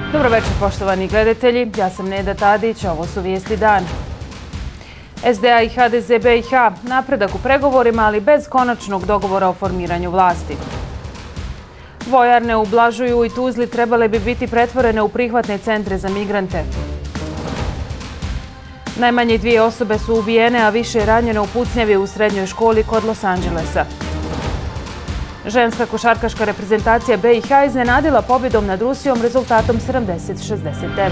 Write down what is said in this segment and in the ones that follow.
Dobro večer, poštovani gledatelji. Ja sam Neda Tadić, ovo su vijesti dana. SDA i HDZ BiH napredak u pregovorima, ali bez konačnog dogovora o formiranju vlasti. Vojarne u Blažuju i Tuzli trebale bi biti pretvorene u prihvatne centre za migrante. Najmanje 2 osobe su ubijene, a više je ranjeno u pucnjavi u srednjoj školi kod Los Angelesa. Ženska košarkaška reprezentacija BiH iznenadila pobjedom nad Rusijom rezultatom 70-69.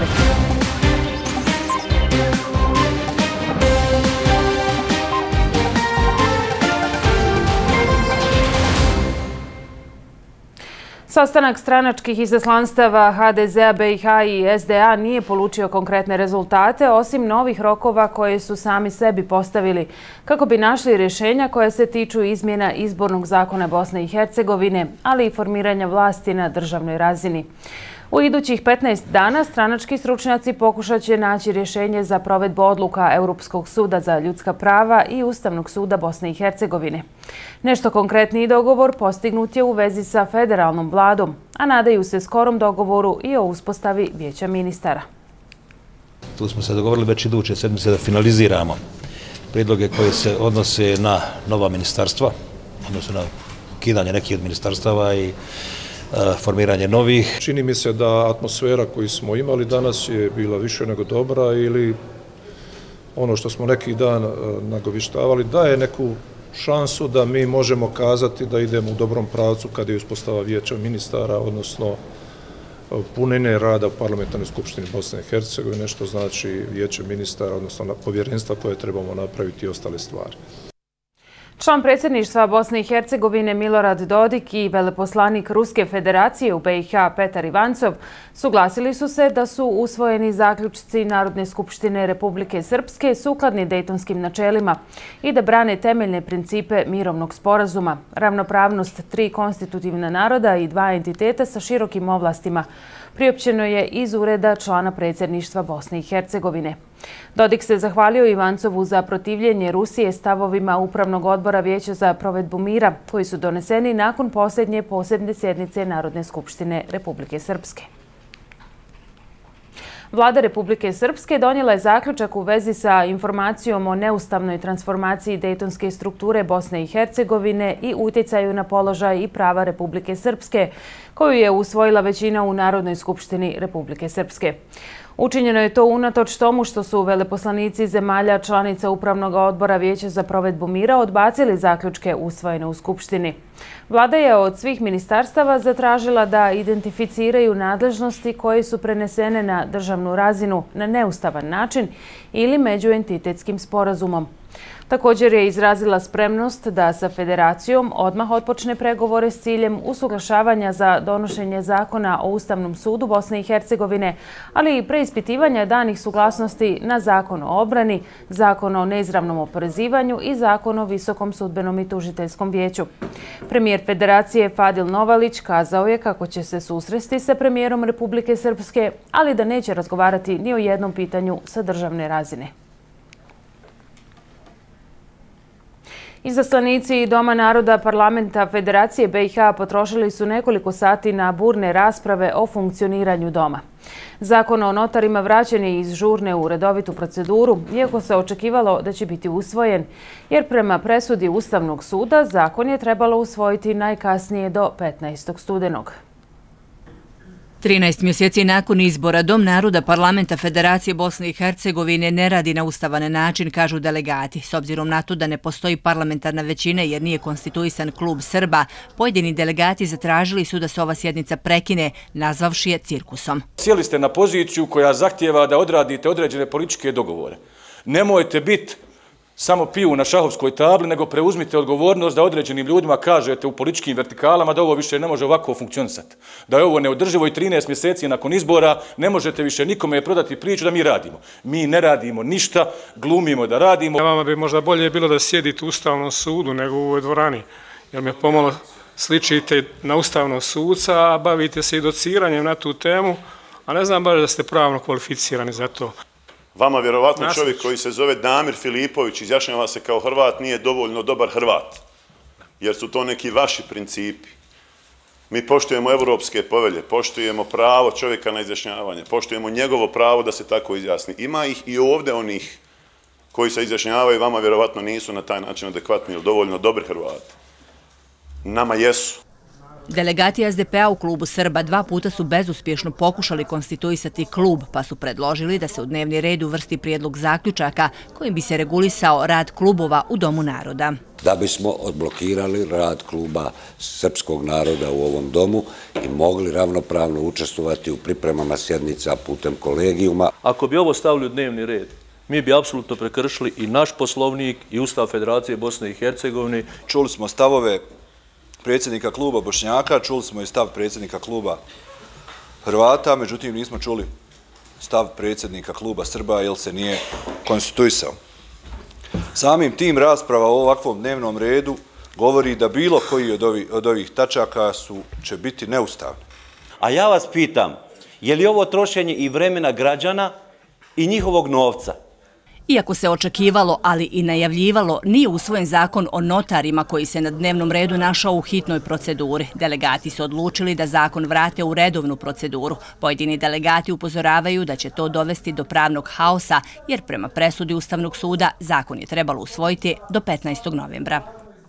Sastanak stranačkih izaslanstava HDZ-a, BiH i SDA nije polučio konkretne rezultate, osim novih rokova koje su sami sebi postavili, kako bi našli rješenja koja se tiču izmjena izbornog zakona Bosne i Hercegovine, ali i formiranja vlasti na državnoj razini. U idućih 15 dana stranački stručnjaci pokušat će naći rješenje za provedbu odluka Europskog suda za ljudska prava i Ustavnog suda Bosne i Hercegovine. Nešto konkretniji dogovor postignut je u vezi sa federalnom vladom, a nadaju se skorom dogovoru i o uspostavi vijeća ministara. Tu smo se dogovorili već iduće sedmice da finaliziramo prijedloge koje se odnose na nova ministarstva, odnosno na ukidanje nekih od ministarstava i formiranje novih. Čini mi se da atmosfera koju smo imali danas je bila više nego dobra ili ono što smo neki dan nagovištavali daje neku šansu da mi možemo kazati da idemo u dobrom pravcu kada je uspostava vijeća ministara, odnosno punine rada u Parlamentarnoj skupštini Bosne i Hercegovine, što znači vijeće ministara, odnosno povjerenstva koje trebamo napraviti i ostale stvari. Član predsjedništva Bosne i Hercegovine Milorad Dodik i veleposlanik Ruske federacije u BiH Petar Ivancov suglasili su se da su usvojeni zaključci Narodne skupštine Republike Srpske sukladni dejtonskim načelima i da brane temeljne principe mirovnog sporazuma, ravnopravnost 3 konstitutivna naroda i 2 entiteta sa širokim ovlastima, priopćeno je iz ureda člana predsjedništva Bosne i Hercegovine. Dodik se zahvalio Ivancovu za protivljenje Rusije stavovima Upravnog odbora Vijeća za provedbu mira, koji su doneseni nakon posljednje posebne sjednice Narodne skupštine Republike Srpske. Vlada Republike Srpske donijela je zaključak u vezi sa informacijom o neustavnoj transformaciji dejtonske strukture Bosne i Hercegovine i utjecaju na položaj i prava Republike Srpske, koju je usvojila većina u Narodnoj skupštini Republike Srpske. Učinjeno je to unatoč tomu što su veleposlanici zemalja članica Upravnog odbora Vijeća za provedbu mira odbacili zaključke usvojene u Skupštini. Vlada je od svih ministarstava zatražila da identificiraju nadležnosti koje su prenesene na državnu razinu na neustavan način ili međuentitetskim sporazumom. Također je izrazila spremnost da sa federacijom odmah otpočne pregovore s ciljem usuglašavanja za donošenje zakona o Ustavnom sudu Bosne i Hercegovine, ali i preispitivanja danih suglasnosti na zakon o obrani, zakon o neizravnom oporezivanju i zakon o Visokom sudbenom i tužiteljskom vijeću. Premijer federacije Fadil Novalić kazao je kako će se susresti sa premijerom Republike Srpske, ali da neće razgovarati ni o jednom pitanju sa državne razine. Izaslanici Doma naroda Parlamenta Federacije BiH potrošili su nekoliko sati na burne rasprave o funkcioniranju doma. Zakon o notarima vraćen je iz žurne u redovitu proceduru, iako se očekivalo da će biti usvojen, jer prema presudi Ustavnog suda zakon je trebalo usvojiti najkasnije do 15. studenog. 13 mjeseci nakon izbora Dom naroda Parlamenta Federacije Bosne i Hercegovine ne radi na ustavan način, kažu delegati. S obzirom na to da ne postoji parlamentarna većina jer nije konstituisan klub Srba, pojedini delegati zatražili su da se ova sjednica prekine, nazvavši je cirkusom. Sjeli ste na poziciju koja zahtijeva da odradite određene političke dogovore. Nemojte biti samo piju na šahovskoj tabli, nego preuzmite odgovornost da određenim ljudima kažete u političkim vertikalama da ovo više ne može ovako funkcionisati. Da je ovo neodrživo i 13 mjeseci nakon izbora ne možete više nikome prodati priču da mi radimo. Mi ne radimo ništa, glumimo da radimo. Vama bi možda bolje bilo da sjedite u Ustavnom sudu nego u ovoj dvorani, jer me pomalo sličite na ustavnog suca, a bavite se i dociranjem na tu temu, a ne znam baš da ste pravno kvalificirani za to. Vama vjerovatno čovjek koji se zove Damir Filipović izjašnjava se kao Hrvat nije dovoljno dobar Hrvat, jer su to neki vaši principi. Mi poštujemo evropske povelje, poštujemo pravo čovjeka na izjašnjavanje, poštujemo njegovo pravo da se tako izjasni. Ima ih i ovdje onih koji se izjašnjavaju, vama vjerovatno nisu na taj način adekvatni ili dovoljno dobri Hrvati. Nama jesu. Delegati SDP-a u klubu Srba 2 puta su bezuspješno pokušali konstituisati klub, pa su predložili da se u dnevni red uvrsti prijedlog zaključaka kojim bi se regulisao rad klubova u Domu naroda. Da bismo odblokirali rad kluba srpskog naroda u ovom domu i mogli ravnopravno učestvovati u pripremama sjednica putem kolegijuma. Ako bi ovo stavili u dnevni red, mi bi apsolutno prekršili i naš poslovnik i Ustav Federacije Bosne i Hercegovine. Čuli smo stavove predsjednika kluba Bošnjaka, čuli smo i stav predsjednika kluba Hrvata, međutim nismo čuli stav predsjednika kluba Srba jer se nije konstituisao. Samim tim rasprava o ovakvom dnevnom redu govori da bilo koji od ovih tačaka će biti neustavni. A ja vas pitam, je li ovo trošenje i vremena građana i njihovog novca? Iako se očekivalo, ali i najavljivalo, nije usvojen zakon o notarima koji se na dnevnom redu našao u hitnoj proceduri. Delegati su odlučili da zakon vrate u redovnu proceduru. Pojedini delegati upozoravaju da će to dovesti do pravnog haosa, jer prema presudi Ustavnog suda zakon je trebalo usvojiti do 15. novembra.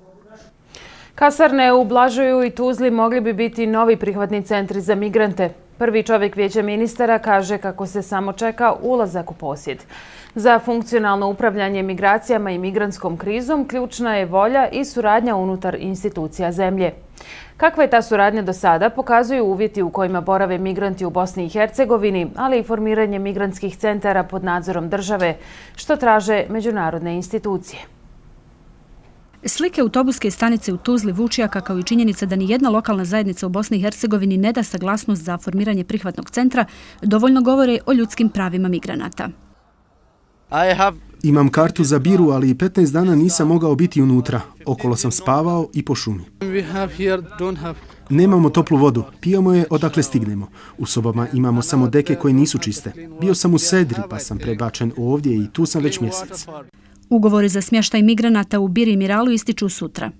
Kasarne u Blažuju i Tuzli mogli bi biti novi prihvatni centri za migrante. Prvi čovjek Vijeća ministara kaže kako se samo čeka ulazak u posjed. Za funkcionalno upravljanje migracijama i migrantskom krizom ključna je volja i suradnja unutar institucija zemlje. Kakva je ta suradnja do sada, pokazuju uvjeti u kojima borave migranti u Bosni i Hercegovini, ali i formiranje migrantskih centara pod nadzorom države, što traže međunarodne institucije. Slike autobuske stanice u Tuzli Vučjaka kao i činjenica da ni jedna lokalna zajednica u Bosni i Hercegovini ne da saglasnost za formiranje prihvatnog centra dovoljno govore o ljudskim pravima migranata. Imam kartu za biru, ali 15 dana nisam mogao biti unutra. Okolo sam spavao i po šumi. Nemamo toplu vodu, pijemo je odakle stignemo. U sobama imamo samo deke koje nisu čiste. Bio sam u Sedri pa sam prebačen ovdje i tu sam već mjesec. Ugovori za smještaj migranata u Biri i Miralu ističu sutra.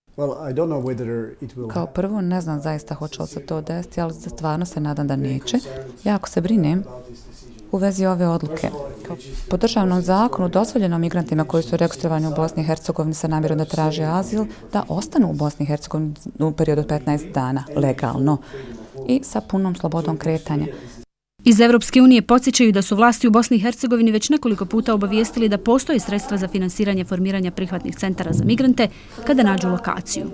Kao prvo, ne znam zaista hoće li se to desiti, ali stvarno se nadam da neće. Jako se brinem u vezi ove odluke. Po državnom zakonu dozvoljeno migrantima koji su registrovani u Bosni i Hercegovini sa namjerom da traže azil, da ostanu u Bosni i Hercegovini u periodu od 15 dana, legalno i sa punom slobodom kretanja. Iz Evropske unije podsjećaju da su vlasti u Bosni i Hercegovini već nekoliko puta obavijestili da postoje sredstva za finansiranje formiranja prihvatnih centara za migrante kada nađu lokaciju.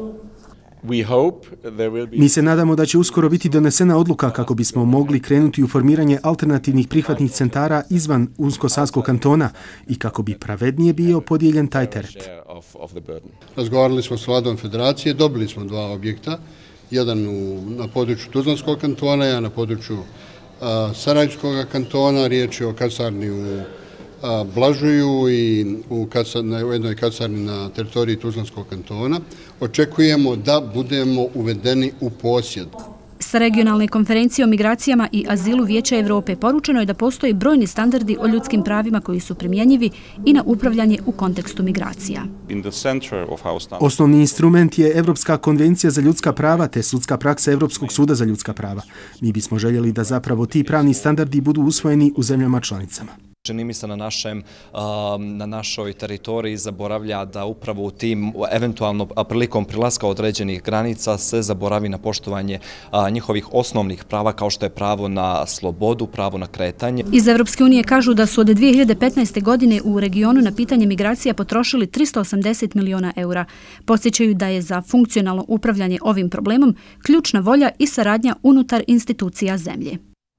Mi se nadamo da će uskoro biti donesena odluka kako bismo mogli krenuti u formiranje alternativnih prihvatnih centara izvan Unsko-Sanskog kantona i kako bi pravednije bio podijeljen taj teret. Razgovarali smo s vladom federacije, dobili smo 2 objekta, jedan na području Tuzlanskog kantona, jedan na području Sarajevskog kantona, riječ je o kasarni u Blažuju i u jednoj kasarni na teritoriji Tuzlanskog kantona. Očekujemo da budemo uvedeni u posjed. Sa regionalne konferencije o migracijama i azilu Vijeća Evrope poručeno je da postoje brojni standardi o ljudskim pravima koji su primjenjivi i na upravljanje u kontekstu migracija. Osnovni instrument je Evropska konvencija za ljudska prava te sudska praksa Evropskog suda za ljudska prava. Mi bismo željeli da zapravo ti pravni standardi budu usvojeni u zemljama članicama. Čini mi se na našoj teritoriji zaboravlja da upravo u tim eventualno prilikom prilaska određenih granica se zaboravi na poštovanje njihovih osnovnih prava kao što je pravo na slobodu, pravo na kretanje. Iz Evropske unije kažu da su od 2015. godine u regionu na pitanje migracija potrošili 380 miliona eura. Podsjećaju da je za funkcionalno upravljanje ovim problemom ključna volja i saradnja unutar institucija zemlje.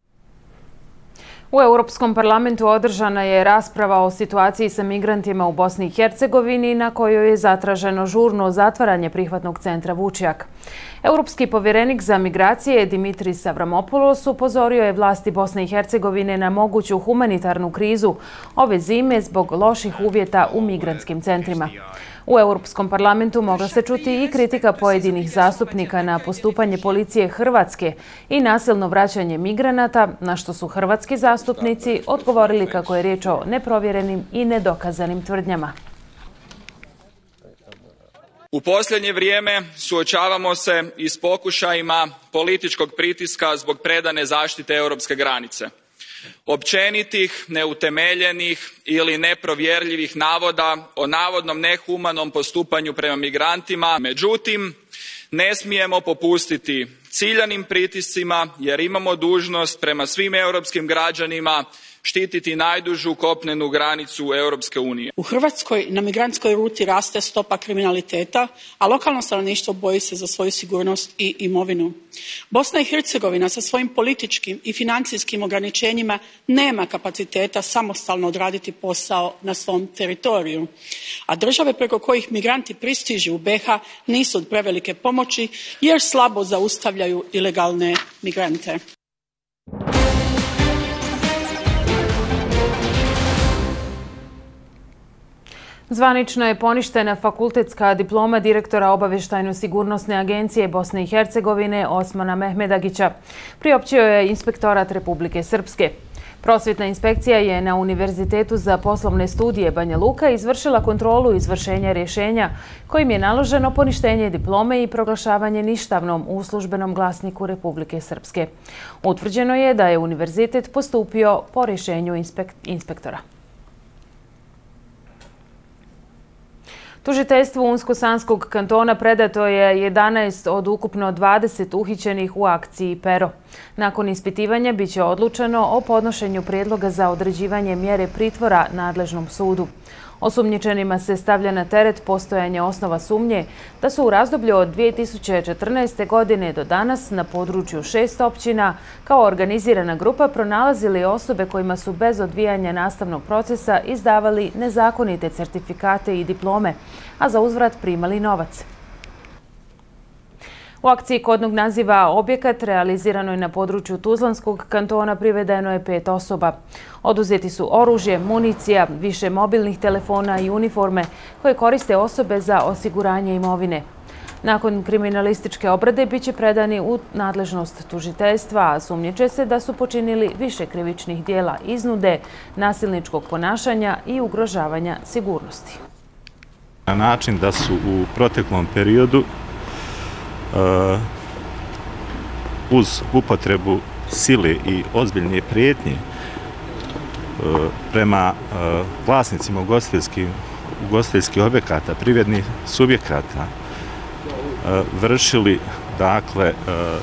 U Europskom parlamentu održana je rasprava o situaciji sa migrantima u Bosni i Hercegovini na kojoj je zatraženo žurno zatvaranje prihvatnog centra Vučjak. Europski povjerenik za migracije Dimitris Avramopoulos upozorio je vlasti Bosne i Hercegovine na moguću humanitarnu krizu ove zime zbog loših uvjeta u migrantskim centrima. U Europskom parlamentu mogla se čuti i kritika pojedinih zastupnika na postupanje policije Hrvatske i nasilno vraćanje migranata, na što su hrvatski zastupnici odgovorili kako je riječ o neprovjerenim i nedokazanim tvrdnjama. U posljednje vrijeme suočavamo se i s pokušajima političkog pritiska zbog predane zaštite europske granice. Općenitih, neutemeljenih ili neprovjerljivih navoda o navodnom nehumanom postupanju prema migrantima. Međutim, ne smijemo popustiti ciljanim pritiscima jer imamo dužnost prema svim europskim građanima štititi najdužu kopnenu granicu Europske unije. U Hrvatskoj na migrantskoj ruti raste stopa kriminaliteta, a lokalno stanovništvo boji se za svoju sigurnost i imovinu. Bosna i Hercegovina sa svojim političkim i financijskim ograničenjima nema kapaciteta samostalno odraditi posao na svom teritoriju, a države preko kojih migranti pristižu u BiH nisu od prevelike pomoći jer slabo zaustavljaju ilegalne migrante. Zvanično je poništena fakultetska diploma direktora Obavještajno-sigurnosne agencije Bosne i Hercegovine Osmana Mehmedagića, priopćio je Inspektorat Republike Srpske. Prosvjetna inspekcija je na Univerzitetu za poslovne studije Banja Luka izvršila kontrolu izvršenja rješenja kojim je naloženo poništenje diplome i proglašavanje ništavnom u službenom glasniku Republike Srpske. Utvrđeno je da je univerzitet postupio po rješenju inspektora. Tužiteljstvu Unsko-Sanskog kantona predato je 11 od ukupno 20 uhićenih u akciji Pero. Nakon ispitivanja biće odlučeno o podnošenju prijedloga za određivanje mjere pritvora nadležnom sudu. Osumnjičenima se stavlja na teret postojanje osnova sumnje da su u razdoblju od 2014. godine do danas na području 6 općina kao organizirana grupa pronalazili osobe kojima su bez odvijanja nastavnog procesa izdavali nezakonite certifikate i diplome, a za uzvrat primali novac. U akciji kodnog naziva Objekat realiziranoj na području Tuzlanskog kantona privedeno je 5 osoba. Oduzeti su oružje, municija, više mobilnih telefona i uniforme koje koriste osobe za osiguranje imovine. Nakon kriminalističke obrade biće predani u nadležnost tužiteljstva, a sumnjiče se da su počinili više krivičnih dijela iznude, nasilničkog ponašanja i ugrožavanja sigurnosti. Na način da su u proteklom periodu uz upotrebu sile i ozbiljne prijetnje prema vlasnicima ugostiteljskih objekata, privrednih subjekata, vršili, dakle,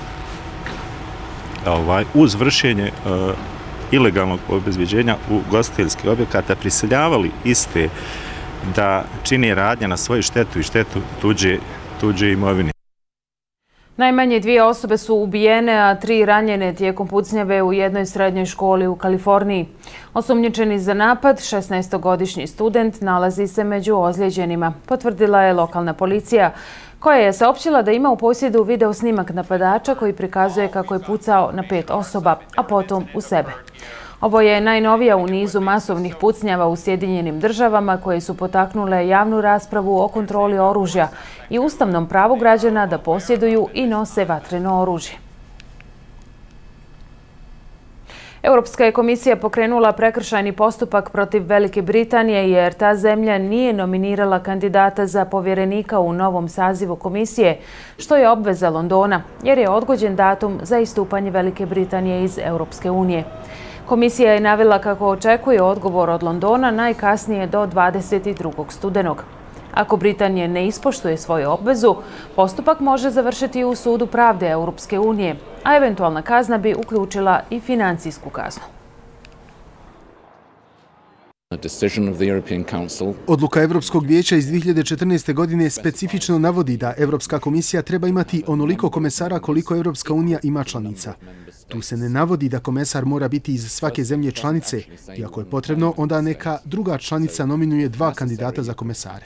uz vršenje ilegalnog obezbeđenja ugostiteljskih objekata prisiljavali iste da čini radnje na svoju štetu i štetu tuđe imovine. Najmanje 2 osobe su ubijene, a 3 ranjene tijekom pucnjave u jednoj srednjoj školi u Kaliforniji. Osumnjičeni za napad, 16-godišnji student, nalazi se među ozlijeđenima, potvrdila je lokalna policija, koja je saopćila da ima u posjedu video snimak napadača koji prikazuje kako je pucao na 5 osoba, a potom u sebe. Ovo je najnovija u nizu masovnih pucnjava u Sjedinjenim državama koje su potaknule javnu raspravu o kontroli oružja i ustavnom pravu građana da posjeduju i nose vatreno oružje. Europska je komisija pokrenula prekršajni postupak protiv Velike Britanije jer ta zemlja nije nominirala kandidata za povjerenika u novom sazivu komisije, što je obveza Londona, jer je odgođen datum za istupanje Velike Britanije iz Europske unije. Komisija je navela kako očekuje odgovor od Londona najkasnije do 22. studenog. Ako Britanija ne ispoštuje svoju obvezu, postupak može završiti u Sudu pravde Europske unije, a eventualna kazna bi uključila i financijsku kaznu. Odluka Europskog vijeća iz 2014. godine specifično navodi da Europska komisija treba imati onoliko komesara koliko Europska unija ima članica. Tu se ne navodi da komesar mora biti iz svake zemlje članice i ako je potrebno, onda neka druga članica nominuje 2 kandidata za komesare.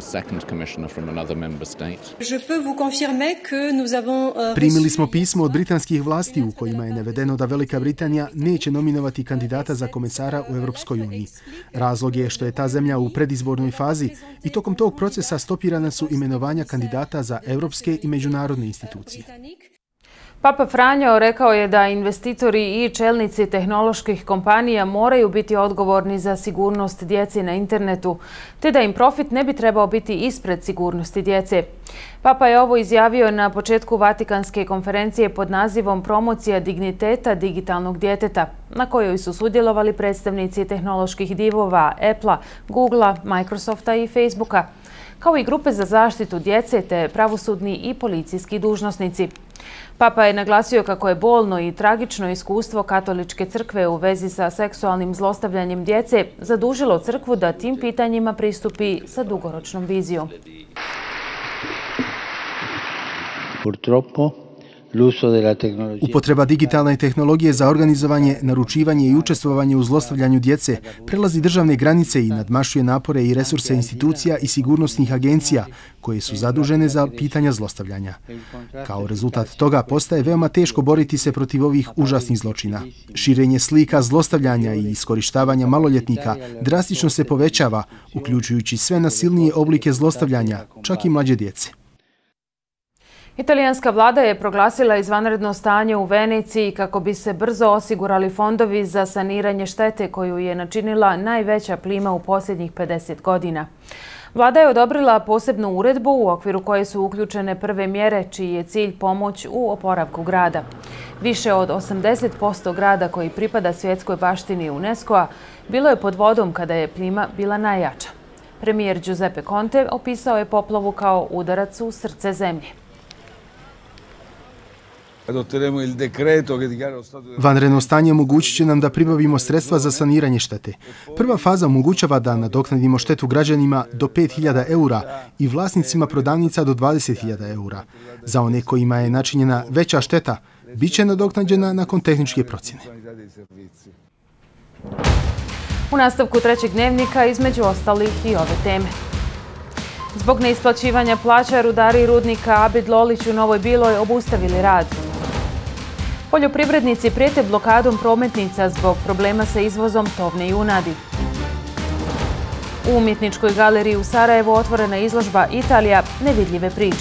Primili smo pismo od britanskih vlasti u kojima je navedeno da Velika Britanija neće nominovati kandidata za komesara u Europskoj uniji. Razlog je što je ta zemlja u predizbornoj fazi i tokom tog procesa stopirana su imenovanja kandidata za europske i međunarodne institucije. Papa Franjo rekao je da investitori i čelnici tehnoloških kompanija moraju biti odgovorni za sigurnost djece na internetu, te da im profit ne bi trebao biti ispred sigurnosti djece. Papa je ovo izjavio na početku Vatikanske konferencije pod nazivom Promocija digniteta digitalnog djeteta, na kojoj su sudjelovali predstavnici tehnoloških divova Apple-a, Google-a, Microsofta i Facebooka, kao i grupe za zaštitu djece te pravosudni i policijski dužnosnici. Papa je naglasio kako je bolno i tragično iskustvo Katoličke crkve u vezi sa seksualnim zlostavljanjem djece zadužilo crkvu da tim pitanjima pristupi sa dugoročnom vizijom. Upotreba digitalne tehnologije za organizovanje, naručivanje i učestvovanje u zlostavljanju djece prelazi državne granice i nadmašuje napore i resurse institucija i sigurnosnih agencija koje su zadužene za pitanja zlostavljanja. Kao rezultat toga postaje veoma teško boriti se protiv ovih užasnih zločina. Širenje slika zlostavljanja i iskorištavanja maloljetnika drastično se povećava, uključujući sve nasilnije oblike zlostavljanja, čak i mlađe djece. Italijanska vlada je proglasila izvanredno stanje u Veneciji kako bi se brzo osigurali fondovi za saniranje štete koju je načinila najveća plima u posljednjih 50 godina. Vlada je odobrila posebnu uredbu u okviru koje su uključene prve mjere čiji je cilj pomoć u oporavku grada. Više od 80% grada koji pripada svjetskoj baštini UNESCO-a bilo je pod vodom kada je plima bila najjača. Premijer Giuseppe Conte opisao je poplavu kao udarac u srce zemlje. Vanredno stanje omogućit će nam da pribavimo sredstva za saniranje štete. Prva faza omogućava da nadoknadimo štetu građanima do 5.000 eura i vlasnicima prodavnica do 20.000 eura. Za one kojima je načinjena veća šteta, bit će nadoknađena nakon tehničke procjene. U nastavku trećeg dnevnika između ostalih i ove teme. Zbog neisplaćivanja plaća rudari rudnika Abid Lolić u Novoj Biloj obustavili rad. Poljoprivrednici prijete blokadom prometnica zbog problema sa izvozom tovne junadi. U Umjetničkoj galeriji u Sarajevu otvorena izložba Italija nevidljive priče.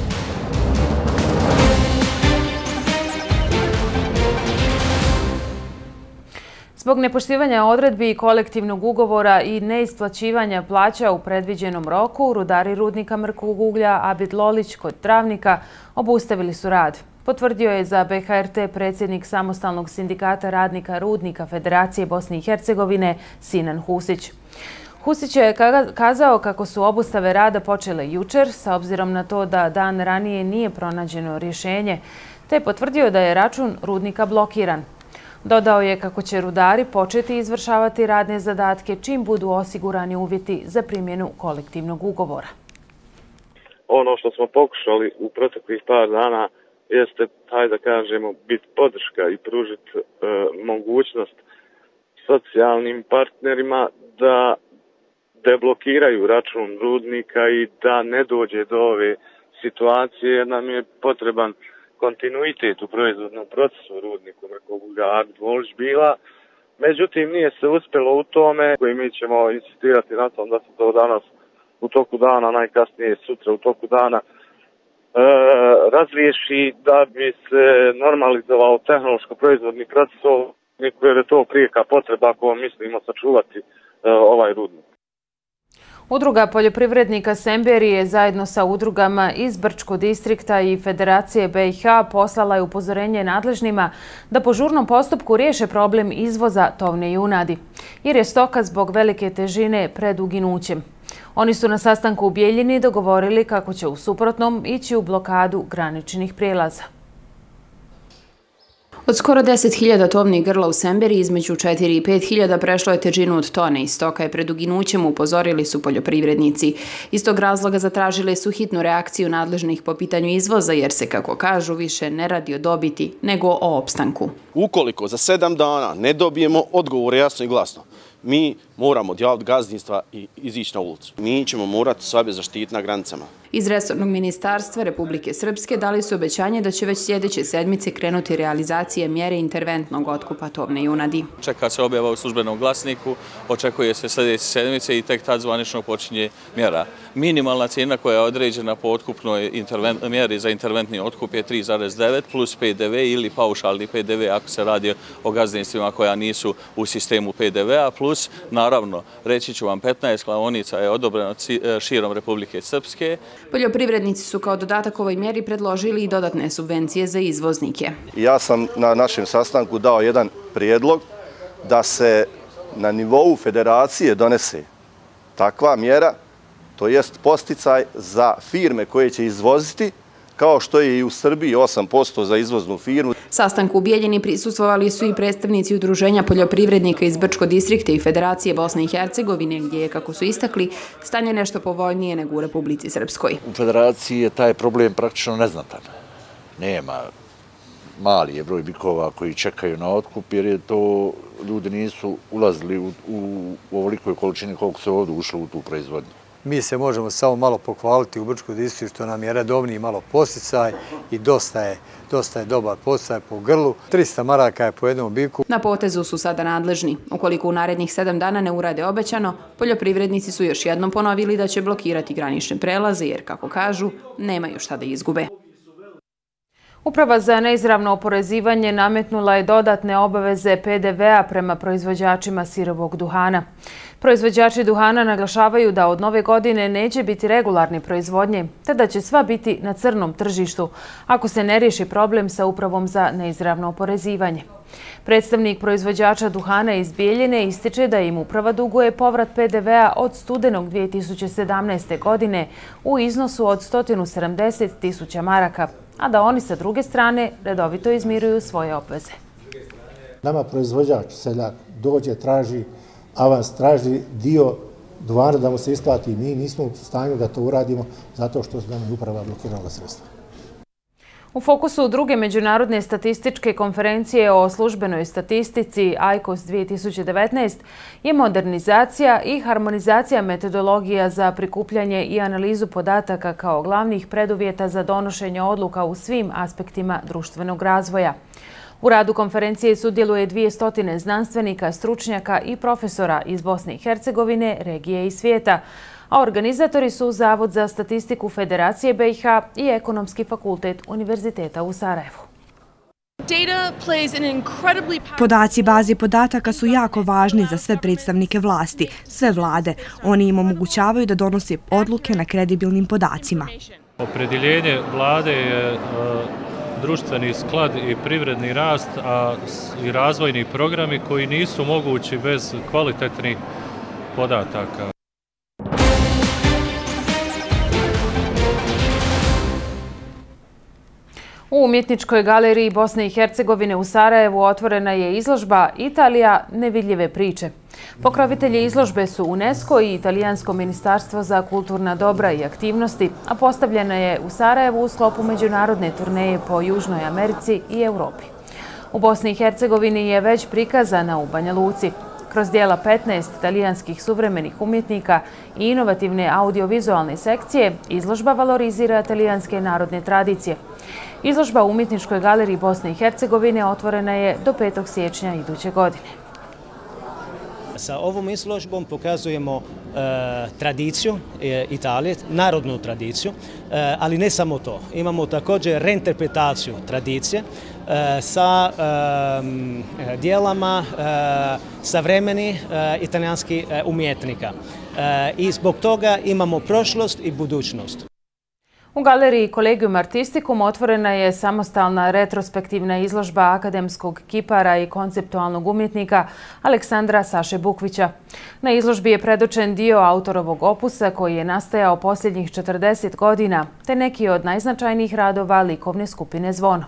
Zbog nepoštivanja odredbi kolektivnog ugovora i neisplaćivanja plaća u predviđenom roku, rudari rudnika mrkog uglja Abid Lolić kod Travnika obustavili su rad. Potvrdio je za BHRT predsjednik Samostalnog sindikata radnika rudnika Federacije Bosne i Hercegovine Sinan Husić. Husić je kazao kako su obustave rada počele jučer, sa obzirom na to da dan ranije nije pronađeno rješenje, te je potvrdio da je račun rudnika blokiran. Dodao je kako će rudari početi izvršavati radne zadatke čim budu osigurani uvjeti za primjenu kolektivnog ugovora. Ono što smo pokušali u proteklih par dana jeste, hajde da kažemo, biti podrška i pružiti mogućnost socijalnim partnerima da deblokiraju račun rudnika i da ne dođe do ove situacije, jer nam je potreban kontinuitet u proizvodnom procesu rudniku mrkog uglja Abid Lolić bila. Međutim, nije se uspjelo u tome koji mi ćemo insistirati na tom da se to danas u toku dana, najkasnije sutra u toku dana, razriješi da bi se normalizovao tehnološko-proizvodni proces jer je to prijeka potreba ako mislimo sačuvati ovaj rudnik. Udruga poljoprivrednika Semberije zajedno sa udrugama iz Brčkog distrikta i Federacije BiH poslala je upozorenje nadležnima da po žurnom postupku riješe problem izvoza tovne junadi, jer je stoka zbog velike težine pred uginućem. Oni su na sastanku u Bijeljini dogovorili kako će u suprotnom ići u blokadu graničnih prijelaza. Od skoro 10.000 tovnih grla u Semberiji između 4 i 5.000 prešlo je težinu od tone i stoka je pred uginućem, upozorili su poljoprivrednici. Iz tog razloga zatražili su hitnu reakciju nadležnih po pitanju izvoza jer se, kako kažu, više ne radi o dobiti nego o opstanku. Ukoliko za 7 dana ne dobijemo odgovore jasno i glasno, mi moramo odjaviti gazdinstva i izići na ulicu. Mi ćemo morati sebe zaštititi na granicama. Iz resornog ministarstva Republike Srpske dali su obećanje da će već sljedeće sedmice krenuti realizacije mjere interventnog otkupa tovne junadi. Čeka se objava u službenom glasniku, očekuje se sljedeće sedmice i tek tad zvanično počinje mjera. Minimalna cijena koja je određena po otkupnoj mjeri za interventni otkup je 3,9 plus PDV ili paušalni PDV ako se radi o gazdinstvima koja nisu u sistemu PDV-a, plus naravno reći ću vam 15 klaonica je odobreno širom Republike Srpske. Poljoprivrednici su kao dodatak ovoj mjeri predložili i dodatne subvencije za izvoznike. Ja sam na našem sastanku dao jedan prijedlog da se na nivou federacije donese takva mjera, to jest posticaj za firme koje će izvoziti, kao što je i u Srbiji 8% za izvoznu firmu. Sastanku u Bijeljini prisustvovali su i predstavnici Udruženja poljoprivrednika iz Brčko distrikta i Federacije Bosne i Hercegovine, gdje je, kako su istakli, stanje nešto povoljnije nego u Republici Srpskoj. U Federaciji je taj problem praktično neznatan. Nema, mali je broj bikova koji čekaju na otkup, jer je to ljudi nisu ulazili u ovolikoj količini koliko se ovdje ušlo u tu proizvodnju. Mi se možemo samo malo pohvaliti u Brčkom distriktu što nam je redovniji malo posticaj i dosta je dobar posticaj po grlu. 300 maraka je po jednom biku. Na potezu su sada nadležni. Ukoliko u narednih 7 dana ne urade obećano, poljoprivrednici su još jednom ponovili da će blokirati granične prelaze jer, kako kažu, nemaju šta da izgube. Uprava za neizravno oporezivanje nametnula je dodatne obaveze PDV-a prema proizvođačima sirovog duhana. Proizvođači duhana naglašavaju da od nove godine neće biti regularne proizvodnje, te da će sva biti na crnom tržištu, ako se ne riješi problem sa Upravom za neizravno oporezivanje. Predstavnik proizvođača duhana iz Bijeljine ističe da im uprava duguje povrat PDV-a od studenog 2017. godine u iznosu od 170.000 maraka, a da oni sa druge strane redovito izmiruju svoje obveze. Nama proizvođač, seljak, dođe, traži avans, traži dio duhana da mu se isplati. Mi nismo u stanju da to uradimo zato što nam je uprava blokirala sredstva. U fokusu druge međunarodne statističke konferencije o službenoj statistici ICOS 2019 je modernizacija i harmonizacija metodologija za prikupljanje i analizu podataka kao glavnih preduvjeta za donošenje odluka u svim aspektima društvenog razvoja. U radu konferencije sudjeluje 200 znanstvenika, stručnjaka i profesora iz Bosne i Hercegovine, regije i svijeta, a organizatori su Zavod za statistiku Federacije BiH i Ekonomski fakultet Univerziteta u Sarajevu. Podaci bazi podataka su jako važni za sve predstavnike vlasti, sve vlade. Oni im omogućavaju da donose odluke na kredibilnim podacima. Opredjeljenje vlade je društveni sklad i privredni rast, a i razvojni programi koji nisu mogući bez kvalitetnih podataka. U Umjetničkoj galeriji Bosne i Hercegovine u Sarajevu otvorena je izložba Italija nevidljive priče. Pokrovitelji izložbe su UNESCO i Italijansko ministarstvo za kulturna dobra i aktivnosti, a postavljena je u Sarajevu u sklopu međunarodne turneje po Južnoj Americi i Europi. U Bosni i Hercegovini je već prikazana u Banja Luci. Kroz dijela 15 italijanskih suvremenih umjetnika i inovativne audiovizualne sekcije, izložba valorizira italijanske narodne tradicije. Izložba u Umjetničkoj galeriji Bosne i Hercegovine otvorena je do 5. siječnja iduće godine. Sa ovom izložbom pokazujemo tradiciju Italije, narodnu tradiciju, ali ne samo to. Imamo također reinterpretaciju tradicije sa dijelama savremenih italijanskih umjetnika. I zbog toga imamo prošlost i budućnost. U galeriji Collegium Artisticum otvorena je samostalna retrospektivna izložba akademskog kipara i konceptualnog umjetnika Aleksandra Saše Bukvića. Na izložbi je predočen dio autorovog opusa koji je nastajao posljednjih 40 godina, te neki od najznačajnijih radova likovne skupine Zvono.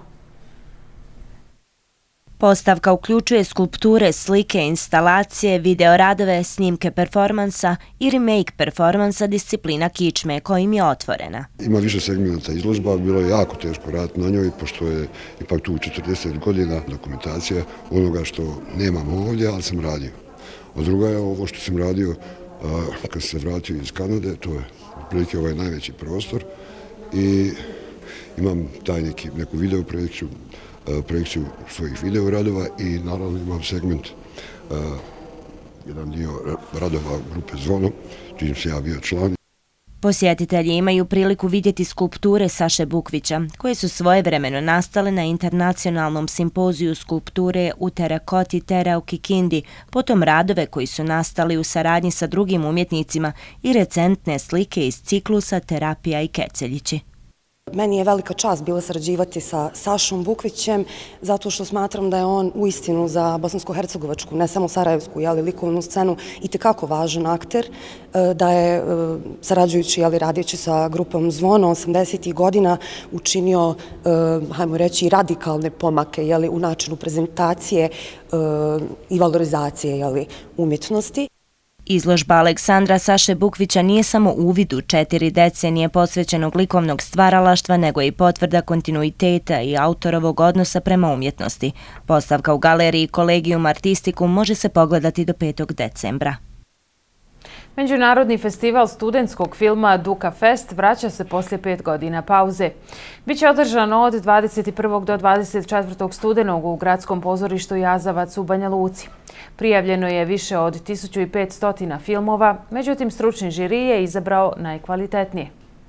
Postavka uključuje skulpture, slike, instalacije, videoradove, snimke performansa i remake performansa disciplina kičme kojim je otvorena. Ima više segmenta izložba, bilo je jako teško raditi na njoj, pošto je ipak tu 40 godina dokumentacija onoga što nemamo ovdje, ali sam radio. A druga je ovo što sam radio kad sam se vratio iz Kanade, to je otprilike ovaj najveći prostor i imam neku video projekciju svojih video radova i naravno imam segment, jedan dio radova grupe Zvono, čim se ja bio član. Posjetitelji imaju priliku vidjeti skulpture Saše Bukvića, koje su svojevremeno nastale na internacionalnom simpoziju skulpture u terakoti Tera u Kikindi, potom radove koji su nastali u saradnji sa drugim umjetnicima i recentne slike iz ciklusa Terapija i Keceljići. Meni je velika čast bila sarađivati sa Sašom Bukvićem zato što smatram da je on uistinu za bosansko-hercegovačku, ne samo sarajevsku, likovnu scenu itekako važan akter, da je sarađujući, radeći sa grupom Zvono 80. godina učinio, hajmo reći, radikalne pomake u načinu prezentacije i valorizacije umjetnosti. Izložba Aleksandra Saše Bukvića nije samo uvid u 4 decenije posvećenog likovnog stvaralaštva, nego i potvrda kontinuiteta i autorovog odnosa prema umjetnosti. Postavka u galeriji Collegium Artisticum može se pogledati do 5. decembra. Međunarodni festival studentskog filma Duka Fest vraća se poslije 5 godina pauze. Biće održano od 21. do 24. studenog u gradskom pozorištu Jazavac u Banja Luci. Prijavljeno je više od 1500 filmova, međutim stručni žiri je izabrao najkvalitetnije.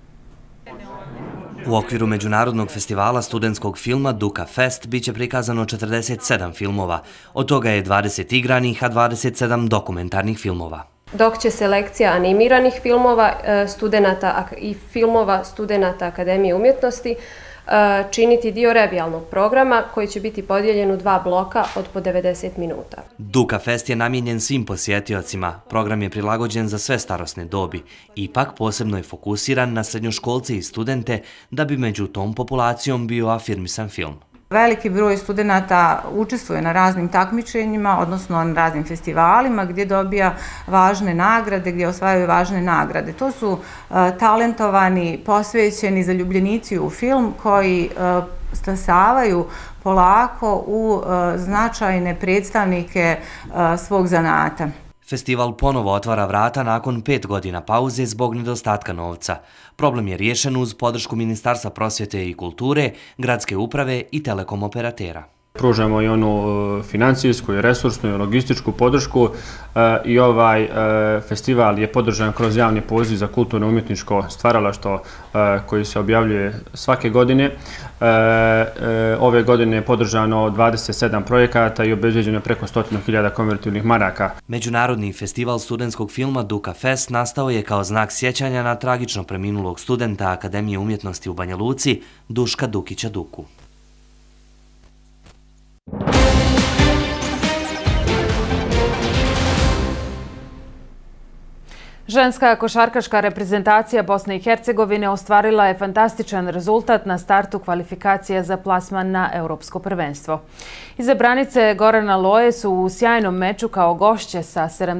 U okviru Međunarodnog festivala studentskog filma Duka Fest biće prikazano 47 filmova, od toga je 20 igranih, a 27 dokumentarnih filmova. Dok će selekcija animiranih filmova studenata i filmova studenata Akademije umjetnosti činiti dio revijalnog programa koji će biti podijeljen u 2 bloka od po 90 minuta. Duka Fest je namijenjen svim posjetiocima. Program je prilagođen za sve starosne dobi. Ipak posebno je fokusiran na srednjoškolce i studente da bi među tom populacijom bio afirmisan film. Veliki broj studenata učestvuje na raznim takmičenjima, odnosno na raznim festivalima gdje dobija važne nagrade, gdje osvajaju važne nagrade. To su talentovani, posvećeni zaljubljenici u film koji stasavaju polako u značajne predstavnike svog zanata. Festival ponovo otvara vrata nakon 5 godina pauze zbog nedostatka novca. Problem je riješen uz podršku Ministarstva prosvjete i kulture, gradske uprave i telekom operatera. Pružamo i onu financijsku, i resursnu, i logističku podršku i ovaj festival je podržan kroz javni poziv za kulturno umjetničko stvaralaštvo koji se objavljuje svake godine. Ove godine je podržano 27 projekata i obezbeđeno preko 100.000 konvertibilnih maraka. Međunarodni festival studentskog filma Duka Fest nastao je kao znak sjećanja na tragično preminulog studenta Akademije umjetnosti u Banja Luci, Duška Dukića Duku. Ženska košarkaška reprezentacija Bosne i Hercegovine ostvarila je fantastičan rezultat na startu kvalifikacija za plasman na Europsko prvenstvo. Izabranice Gorana Loje su u sjajnom meču kao gošće sa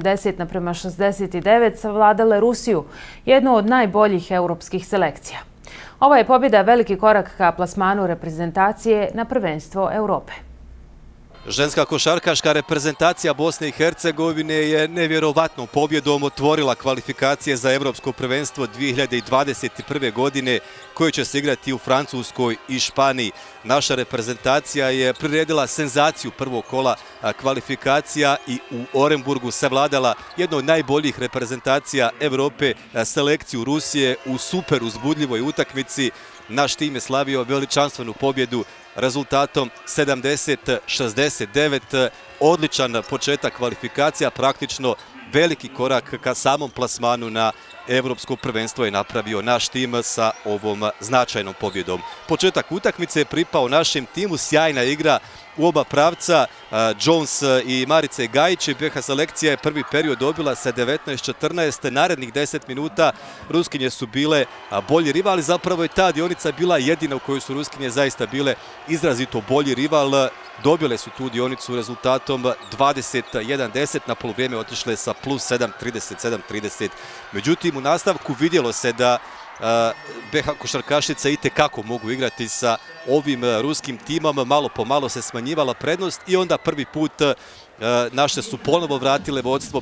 70:69 savladale Rusiju, jednu od najboljih europskih selekcija. Ova je pobjeda veliki korak ka plasmanu reprezentacije na prvenstvo Europe. Ženska košarkaška reprezentacija Bosne i Hercegovine je nevjerovatnom pobjedom otvorila kvalifikacije za Evropsko prvenstvo 2021. godine koje će se igrati u Francuskoj i Španiji. Naša reprezentacija je priredila senzaciju prvog kola kvalifikacija i u Orenburgu savladala jednu od najboljih reprezentacija Evrope, selekciju Rusije u super uzbudljivoj utakmici. Naš tim je slavio veličanstvenu pobjedu rezultatom 70:69, odličan početak kvalifikacija, praktično veliki korak ka samom plasmanu na Evropsko prvenstvo je napravio naš tim sa ovom značajnom pobjedom. Početak utakmice je pripao našem timu, sjajna igra u oba pravca. Jones i Marice Gajić, BiH selekcija je prvi period dobila sa 19:14. Narednih 10 minuta Ruskinje su bile bolji rivali. Zapravo je ta dionica bila jedina u kojoj su Ruskinje zaista bile izrazito bolji rival. Dobile su tu dionicu rezultatom 21:10, na poluvrijeme otišle sa +7, 37-30. Međutim, u nastavku vidjelo se da BiH košarkašice itekako mogu igrati sa ovim ruskim timom. Malo po malo se smanjivala prednost i onda prvi put naše su ponovo vratile vodstvo.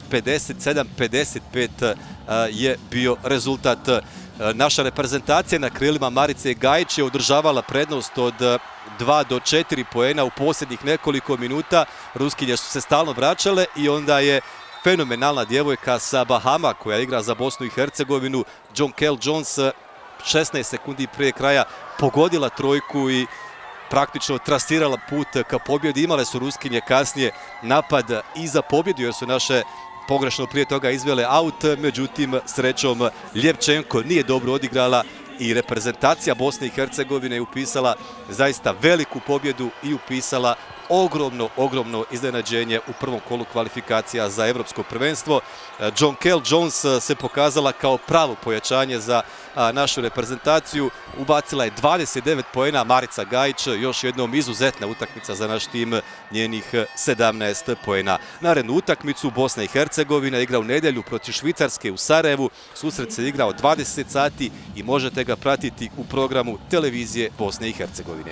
57-55 je bio rezultat. Naša reprezentacija na krilima Marice Gajić je održavala prednost od 2 do 4 poena u posljednjih nekoliko minuta. Ruskinje su se stalno vraćale i onda je fenomenalna djevojka sa Bahama koja igra za Bosnu i Hercegovinu, Jonquel Jones, 16 sekundi prije kraja pogodila trojku i praktično trasirala put ka pobjedi. Imale su Ruskinje kasnije napad i za pobjedu jer su naše pogrešno prije toga izvele aut, međutim srećom Ljevčenko nije dobro odigrala i reprezentacija Bosne i Hercegovine je upisala zaista veliku pobjedu i upisala ogromno iznenađenje u prvom kolu kvalifikacija za evropsko prvenstvo. Jonquel Jones se pokazala kao pravo pojačanje za našu reprezentaciju. Ubacila je 29 poena. Marica Gajić, još jednom izuzetna utakmica za naš tim, njenih 17 poena. Narednu utakmicu Bosna i Hercegovina igra u nedjelju protiv Švicarske u Sarajevu. Susret se igra od 20 sati i možete ga pratiti u programu televizije Bosne i Hercegovine.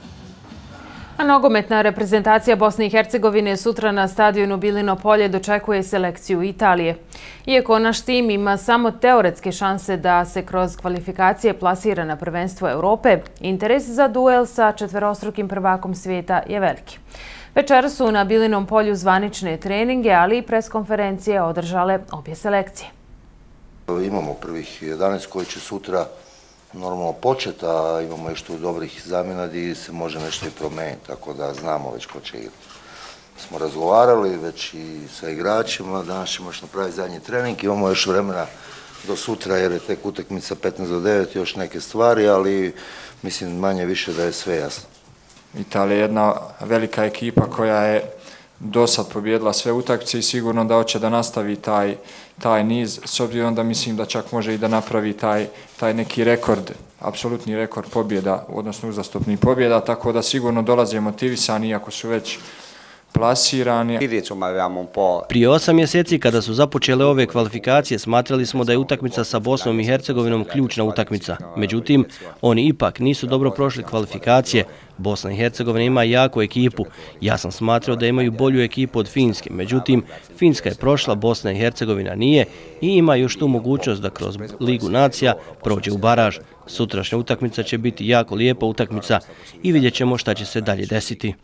A nogometna reprezentacija Bosne i Hercegovine sutra na stadionu Bilino Polje dočekuje selekciju Italije. Iako naš tim ima samo teoretske šanse da se kroz kvalifikacije plasira na prvenstvo Europe, interes za duel sa četverostrukim prvakom svijeta je veliki. Večeras su na Bilinom polju zvanične treninge, ali i preskonferencije održale obje selekcije. Imamo prvih 11 koji će sutra normalno početi, a imamo još tu dobrih zamjena gdje se može nešto i promijeniti, tako da znamo već ko će igrati. Smo razgovarali već i sa igračima, danas ćemo još napraviti zadnji trening, imamo još vremena do sutra jer je tek utakmica 15 do 9, još neke stvari, ali mislim manje više da je sve jasno. Italija je jedna velika ekipa koja je do sad pobjedila sve utakmice i sigurno da hoće da nastavi taj niz, s obzirom da mislim da čak može i da napravi taj neki rekord, apsolutni rekord pobjeda, odnosno uzastopnih pobjeda, tako da sigurno dolaze motivisani iako su već plasirani. Prije 8 mjeseci kada su započele ove kvalifikacije smatrali smo da je utakmica sa Bosnom i Hercegovinom ključna utakmica. Međutim, oni ipak nisu dobro prošli kvalifikacije. Bosna i Hercegovina ima jaku ekipu. Ja sam smatrao da imaju bolju ekipu od Finjske. Međutim, Finjska je prošla, Bosna i Hercegovina nije i ima još tu mogućnost da kroz Ligu nacija prođe u baraž. Sutrašnja utakmica će biti jako lijepa utakmica i vidjet ćemo šta će se dalje desiti.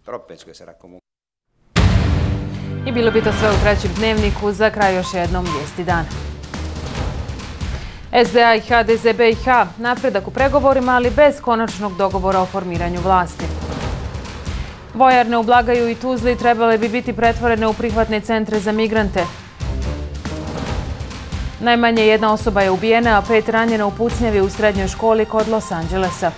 I bilo bi to sve u trećem dnevniku. Za kraj još jednom vijesti dana. SDA i HDZ BiH napredak u pregovorima, ali bez konačnog dogovora o formiranju vlasti. Vojarne u Blagaju i Tuzli trebale bi biti pretvorene u prihvatne centre za migrante. Najmanje jedna osoba je ubijena, a 5 ranjena u pucnjavi u srednjoj školi kod Los Angelesa.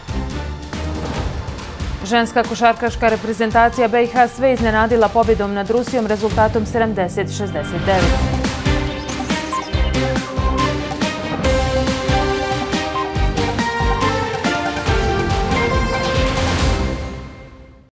Ženska košarkaška reprezentacija BiH sve iznenadila pobjedom nad Rusijom rezultatom 70-69.